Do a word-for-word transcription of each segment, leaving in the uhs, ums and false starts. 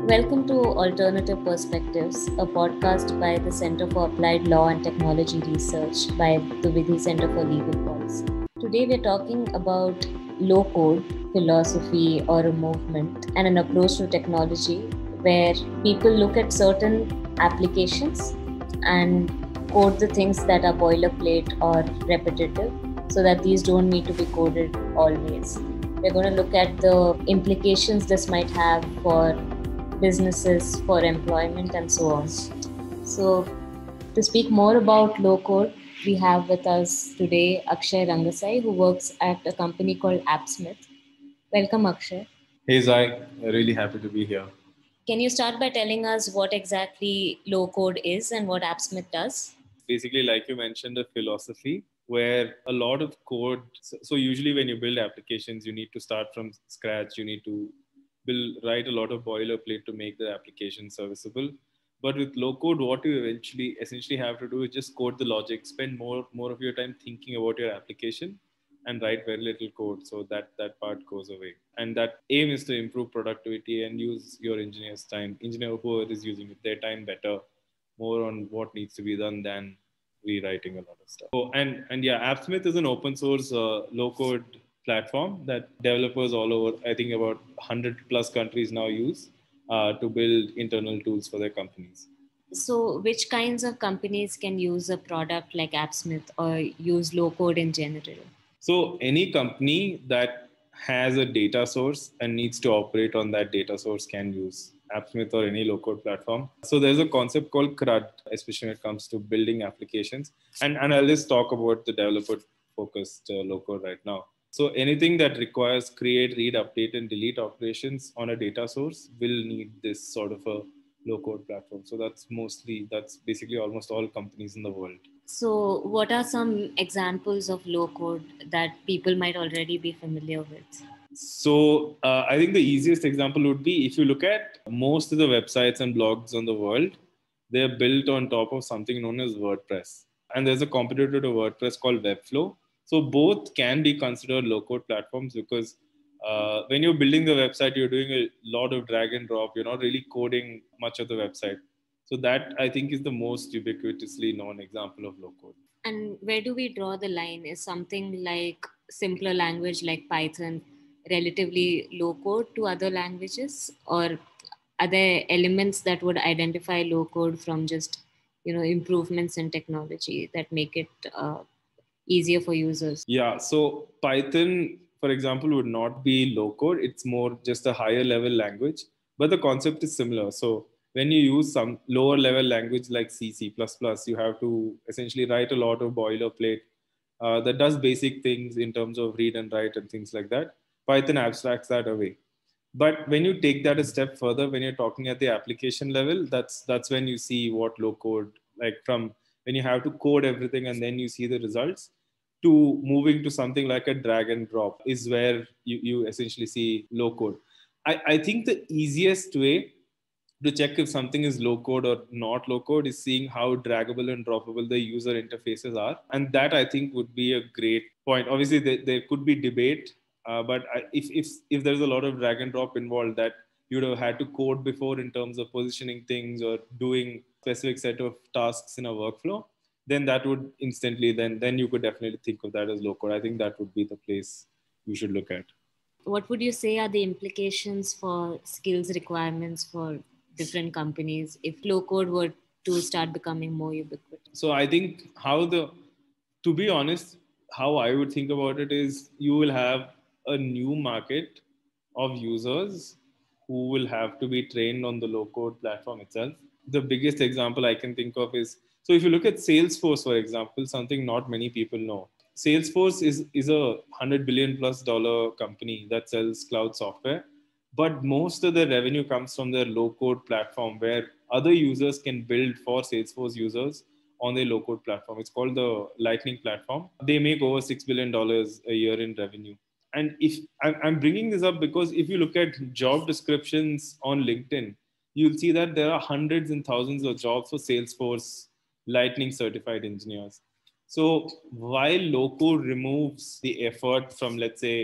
Welcome to Alternative Perspectives, a podcast by the Center for Applied Law and Technology Research by the Vidhi Center for Legal Policy. Today we're talking about low code philosophy or a movement and an approach to technology where people look at certain applications and code the things that are boilerplate or repetitive so that these don't need to be coded always. We're going to look at the implications this might have for businesses, for employment, and so on. So, to speak more about low code, we have with us today Akshay Rangasai, who works at a company called AppSmith. Welcome, Akshay. Hey Zai, really happy to be here. Can you start by telling us what exactly low code is and what AppSmith does? Basically, like you mentioned, a philosophy where a lot of code. So, usually, when you build applications, you need to start from scratch. You need to build, write a lot of boilerplate to make the application serviceable. But with low code, what you eventually essentially have to do is just code the logic, spend more more of your time thinking about your application, and write very little code, so that that part goes away. And that aim is to improve productivity and use your engineers' time, engineer whoever is using it, their time better, more on what needs to be done than rewriting a lot of stuff. Oh, and and yeah, AppSmith is an open source uh, low code platform that developers all over, I think about one hundred plus countries now use uh, to build internal tools for their companies. So, which kinds of companies can use a product like AppSmith or use low code in general? So, any company that has a data source and needs to operate on that data source can use AppSmith or any low-code platform. So there's a concept called C R U D, especially when it comes to building applications. And, and I'll just talk about the developer-focused uh, low-code right now. So anything that requires create, read, update, and delete operations on a data source will need this sort of a low-code platform. So that's mostly, that's basically almost all companies in the world. So what are some examples of low code that people might already be familiar with? So uh, I think the easiest example would be if you look at most of the websites and blogs on the world, they're built on top of something known as WordPress. And there's a competitor to WordPress called Webflow. So both can be considered low-code platforms because uh, when you're building the website, you're doing a lot of drag and drop. You're not really coding much of the website. So that, I think, is the most ubiquitously known example of low-code. And where do we draw the line? Is something like simpler language like Python relatively low code to other languages, or are there elements that would identify low code from just, you know, improvements in technology that make it uh, easier for users? Yeah, so Python, for example, would not be low code. It's more just a higher level language, but the concept is similar. So when you use some lower level language like C, C++, you have to essentially write a lot of boilerplate uh, that does basic things in terms of read and write and things like that. Python abstracts that away. But when you take that a step further, when you're talking at the application level, that's that's when you see what low code, like from when you have to code everything and then you see the results, to moving to something like a drag and drop is where you, you essentially see low code. I, I think the easiest way to check if something is low code or not low code is seeing how draggable and droppable the user interfaces are. And that I think would be a great point. Obviously, there, there could be debate, uh, but I, if, if, if there's a lot of drag and drop involved that you'd have had to code before in terms of positioning things or doing specific set of tasks in a workflow, then that would instantly, then, then you could definitely think of that as low code. I think that would be the place you should look at. What would you say are the implications for skills requirements for different companies if low code were to start becoming more ubiquitous? So I think how the, to be honest, how I would think about it is you will have a new market of users who will have to be trained on the low code platform itself. The biggest example I can think of is, so if you look at Salesforce, for example, something not many people know. Salesforce is, is a one hundred billion plus dollar company that sells cloud software, but most of the revenue comes from their low code platform where other users can build for Salesforce users on their low code platform. It's called the Lightning platform. They make over six billion dollars a year in revenue. And if I'm bringing this up because if you look at job descriptions on LinkedIn, you'll see that there are hundreds and thousands of jobs for Salesforce Lightning certified engineers. So while low code removes the effort from, let's say,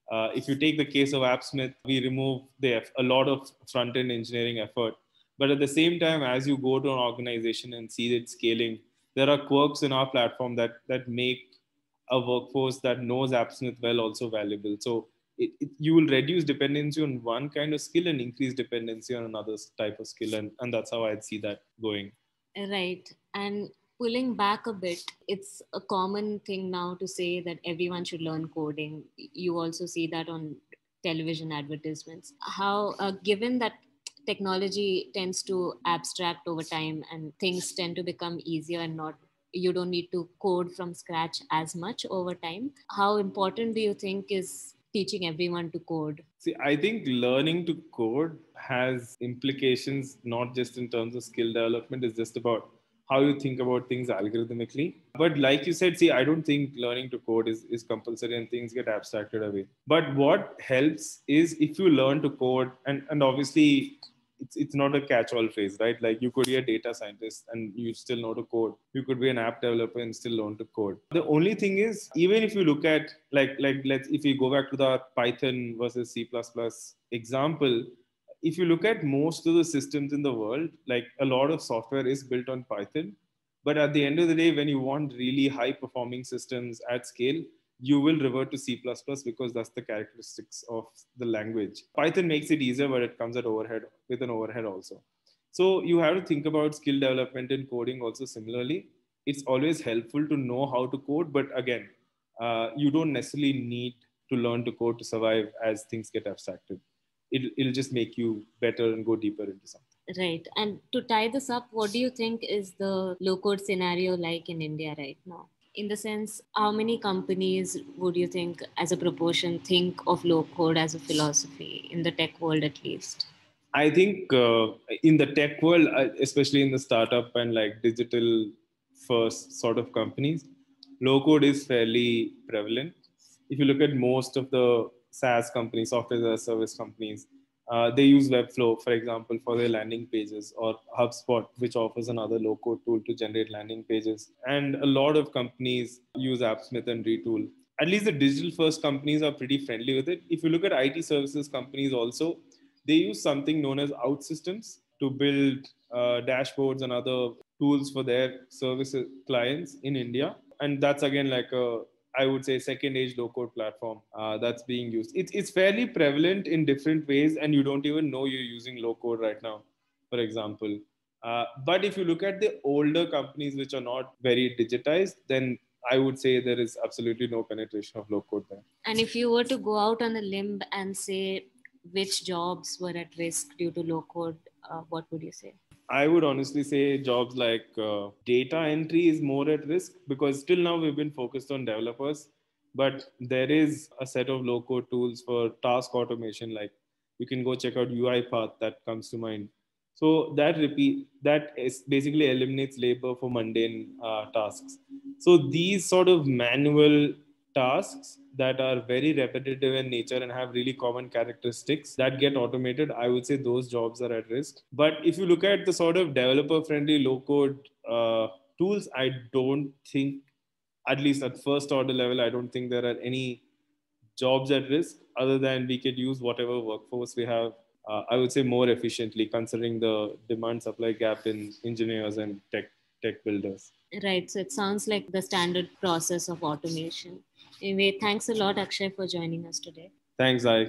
Uh, if you take the case of AppSmith, we remove the, a lot of front-end engineering effort. But at the same time, as you go to an organization and see it scaling, there are quirks in our platform that, that make a workforce that knows AppSmith well also valuable. So it, it, you will reduce dependency on one kind of skill and increase dependency on another type of skill. And, and that's how I'd see that going. Right. And pulling back a bit, it's a common thing now to say that everyone should learn coding. You also see that on television advertisements. How, uh, given that technology tends to abstract over time and things tend to become easier and not, you don't need to code from scratch as much over time, how important do you think is teaching everyone to code? See, I think learning to code has implications not just in terms of skill development, it's just about how you think about things algorithmically. But like you said, see, I don't think learning to code is, is compulsory and things get abstracted away. But what helps is if you learn to code, and, and obviously it's, it's not a catch-all phrase, right? Like you could be a data scientist and you still know to code. You could be an app developer and still learn to code. The only thing is, even if you look at, like, like let's, if we go back to the Python versus C plus plus example, if you look at most of the systems in the world, like a lot of software is built on Python. But at the end of the day, when you want really high performing systems at scale, you will revert to C plus plus because that's the characteristics of the language. Python makes it easier, but it comes at overhead with an overhead also. So you have to think about skill development in coding also similarly. It's always helpful to know how to code, but again, uh, you don't necessarily need to learn to code to survive as things get abstracted. It'll, it'll just make you better and go deeper into something. Right. And to tie this up, what do you think is the low-code scenario like in India right now? In the sense, how many companies would you think, as a proportion, think of low-code as a philosophy, in the tech world at least? I think uh, in the tech world, especially in the startup and like digital first sort of companies, low-code is fairly prevalent. If you look at most of the SaaS companies, software as a service companies, uh, they use Webflow, for example, for their landing pages, or HubSpot, which offers another low-code tool to generate landing pages. And a lot of companies use AppSmith and Retool. At least the digital-first companies are pretty friendly with it. If you look at I T services companies also, they use something known as OutSystems to build uh, dashboards and other tools for their service clients in India. And that's again like a, I would say, second age low code platform uh, that's being used. It's, it's fairly prevalent in different ways, and you don't even know you're using low code right now, for example. Uh, but if you look at the older companies which are not very digitized, then I would say there is absolutely no penetration of low code there. And if you were to go out on a limb and say which jobs were at risk due to low code, uh, what would you say? I would honestly say jobs like uh, data entry is more at risk, because still now we've been focused on developers, but there is a set of low code tools for task automation. Like you can go check out UiPath, that comes to mind. So that repeat that is basically eliminates labor for mundane uh, tasks. So these sort of manual tasks that are very repetitive in nature and have really common characteristics that get automated, I would say those jobs are at risk. But if you look at the sort of developer friendly low code uh, tools, I don't think, at least at first order level, I don't think there are any jobs at risk, other than we could use whatever workforce we have, uh, I would say more efficiently, considering the demand supply gap in engineers and tech tech builders. Right. So it sounds like the standard process of automation. Anyway, thanks a lot, Akshay, for joining us today. Thanks, I.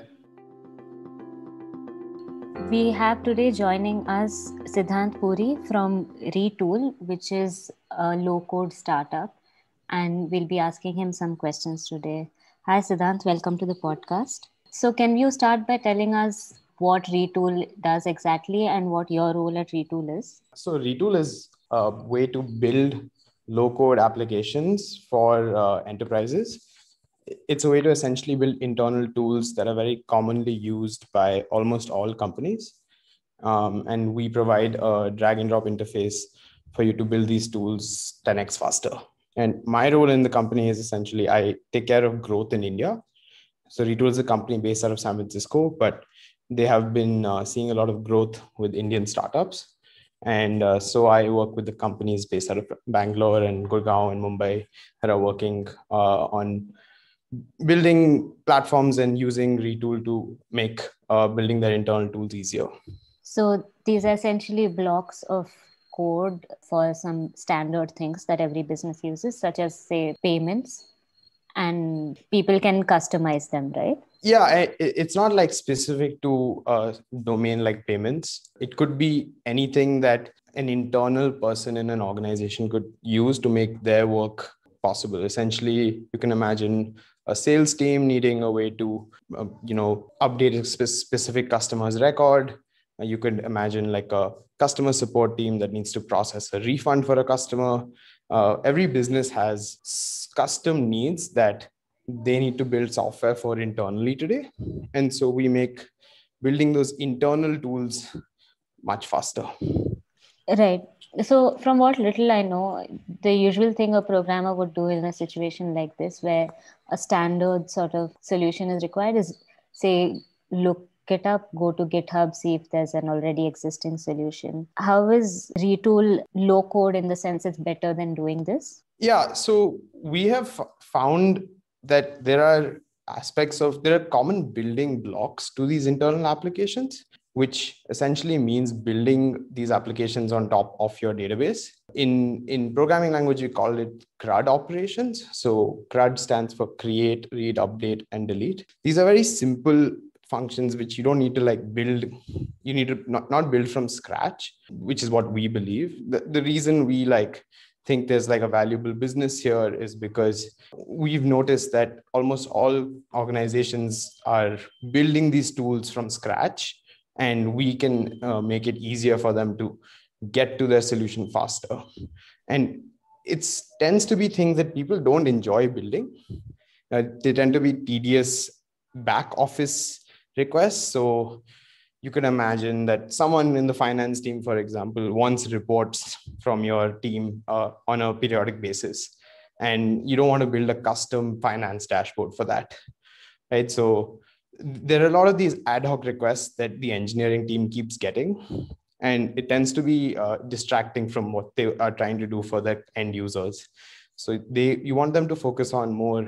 We have today joining us Siddhant Puri from Retool, which is a low-code startup, and we'll be asking him some questions today. Hi, Siddhant. Welcome to the podcast. So can you start by telling us what Retool does exactly and what your role at Retool is? So Retool is a way to build low-code applications for uh, enterprises. It's a way to essentially build internal tools that are very commonly used by almost all companies. Um, and we provide a drag and drop interface for you to build these tools ten x faster. And my role in the company is essentially I take care of growth in India. So Retool is a company based out of San Francisco, but they have been uh, seeing a lot of growth with Indian startups. And uh, so I work with the companies based out of Bangalore and Gurgaon and Mumbai that are working uh, on building platforms and using Retool to make uh, building their internal tools easier. So these are essentially blocks of code for some standard things that every business uses, such as, say, payments, and people can customize them, right? Yeah, it's not like specific to a domain like payments. It could be anything that an internal person in an organization could use to make their work possible. Essentially, you can imagine a sales team needing a way to, uh, you know, update a spe- specific customer's record. Uh, you could imagine like a customer support team that needs to process a refund for a customer. Uh, every business has custom needs that they need to build software for internally today. And so we make building those internal tools much faster. Right. So from what little I know, the usual thing a programmer would do in a situation like this, where a standard sort of solution is required, is say, look it up, go to GitHub, see if there's an already existing solution. How is Retool low code in the sense it's better than doing this? Yeah, so we have found that there are aspects of, there are common building blocks to these internal applications, which essentially means building these applications on top of your database. In, in programming language, we call it CRUD operations. So CRUD stands for create, read, update, and delete. These are very simple functions which you don't need to like build. You need to not, not build from scratch, which is what we believe. The, the reason we like think there's like a valuable business here is because we've noticed that almost all organizations are building these tools from scratch, and we can uh, make it easier for them to get to their solution faster. And it tends to be things that people don't enjoy building. Uh, they tend to be tedious back office requests. So you can imagine that someone in the finance team, for example, wants reports from your team uh, on a periodic basis, and you don't want to build a custom finance dashboard for that, right? So there are a lot of these ad hoc requests that the engineering team keeps getting, and it tends to be uh, distracting from what they are trying to do for their end users. So they, you want them to focus on more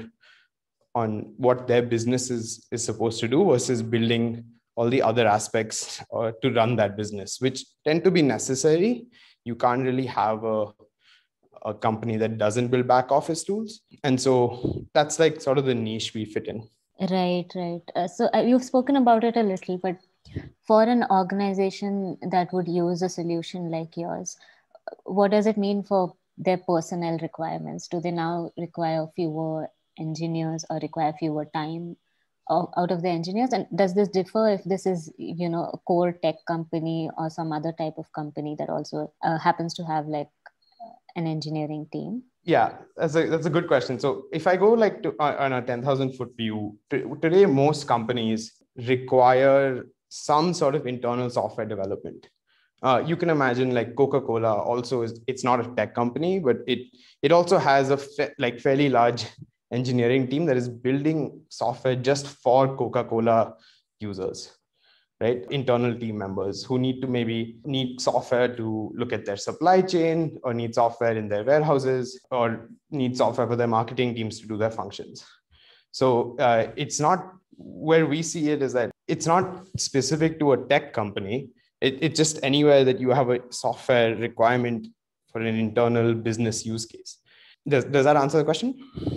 on what their business is, is supposed to do versus building all the other aspects uh, to run that business, which tend to be necessary. You can't really have a, a company that doesn't build back office tools. And so that's like sort of the niche we fit in. Right, right. Uh, so uh, you've spoken about it a little, but for an organization that would use a solution like yours, what does it mean for their personnel requirements? Do they now require fewer engineers or require fewer time out of the engineers? And does this differ if this is, you know, a core tech company or some other type of company that also uh, happens to have like an engineering team? Yeah, that's a, that's a good question. So if I go like to, uh, on a ten thousand foot view, t- today, most companies require some sort of internal software development. Uh, you can imagine like Coca-Cola also is, it's not a tech company, but it, it also has a fa- like fairly large engineering team that is building software just for Coca-Cola users, right? Internal team members who need to maybe need software to look at their supply chain, or need software in their warehouses, or need software for their marketing teams to do their functions. So uh, it's not, where we see it is that it's not specific to a tech company. It, it's just anywhere that you have a software requirement for an internal business use case. Does, does that answer the question?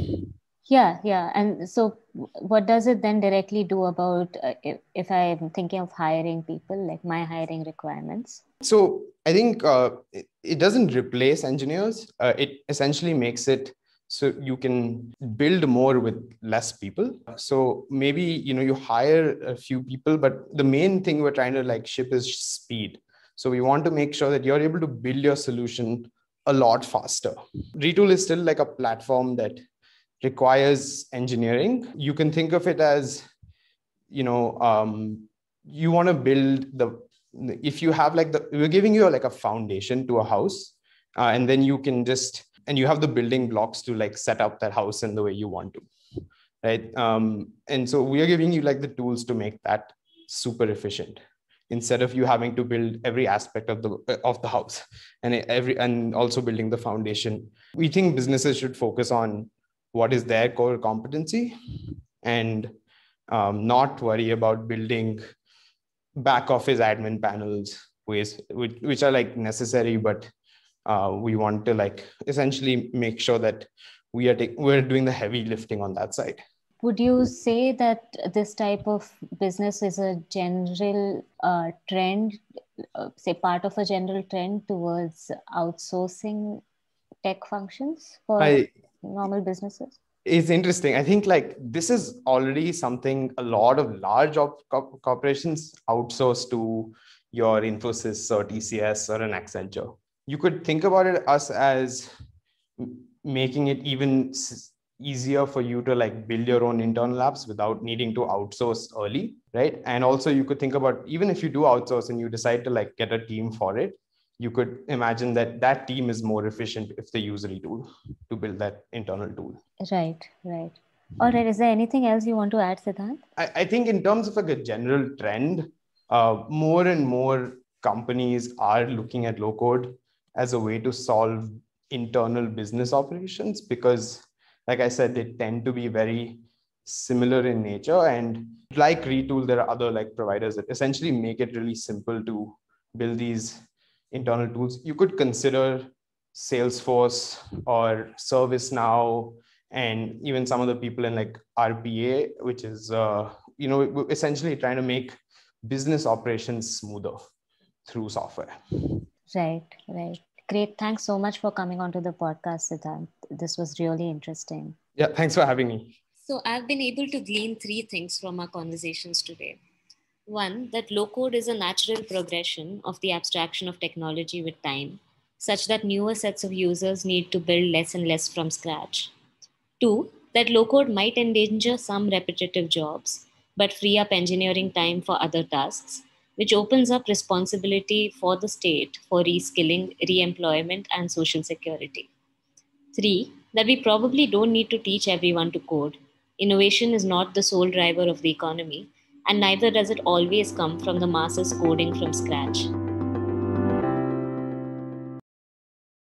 Yeah, yeah. And so what does it then directly do about uh, if, if I'm thinking of hiring people, like my hiring requirements? So I think uh, it, it doesn't replace engineers. Uh, it essentially makes it so you can build more with less people. So maybe, you know, you hire a few people, but the main thing we're trying to like ship is speed. So we want to make sure that you're able to build your solution a lot faster. Retool is still like a platform that requires engineering. You can think of it as, you know, um, you want to build the, if you have like the, we're giving you like a foundation to a house, uh, and then you can just, and you have the building blocks to like set up that house in the way you want to, right? Um, and so we are giving you like the tools to make that super efficient, instead of you having to build every aspect of the of the house and every and also building the foundation. We think businesses should focus on what is their core competency, and um, not worry about building back office admin panels, ways which, which are like necessary, but uh, we want to like essentially make sure that we are ta- we're doing the heavy lifting on that side. Would you say that this type of business is a general uh, trend, uh, say part of a general trend towards outsourcing tech functions for I, normal businesses? It's interesting. I think like this is already something a lot of large op- co- corporations outsource to your Infosys or T C S or an Accenture. You could think about it us as making it even easier for you to like build your own internal apps without needing to outsource early, right? And also you could think about, even if you do outsource and you decide to like get a team for it, you could imagine that that team is more efficient if they use a retool to build that internal tool. Right, right. All right. Is there anything else you want to add, Siddhant? I, I think in terms of like a general trend, uh, more and more companies are looking at low code as a way to solve internal business operations, because like I said, they tend to be very similar in nature. And like Retool, there are other like providers that essentially make it really simple to build these internal tools. You could consider Salesforce or ServiceNow, and even some of the people in like R P A, which is, uh, you know, essentially trying to make business operations smoother through software. Right, right. Great. Thanks so much for coming onto the podcast, Siddhant. This was really interesting. Yeah, thanks for having me. So I've been able to glean three things from our conversations today. One, that low code is a natural progression of the abstraction of technology with time, such that newer sets of users need to build less and less from scratch. Two, that low code might endanger some repetitive jobs, but free up engineering time for other tasks, which opens up responsibility for the state for reskilling, re-employment, and social security. Three, that we probably don't need to teach everyone to code. Innovation is not the sole driver of the economy, and neither does it always come from the masses coding from scratch.